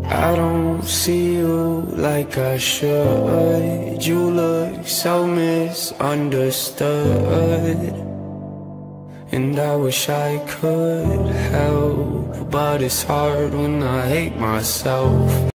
I don't see you like I should. You look so misunderstood, and I wish I could help, but it's hard when I hate myself.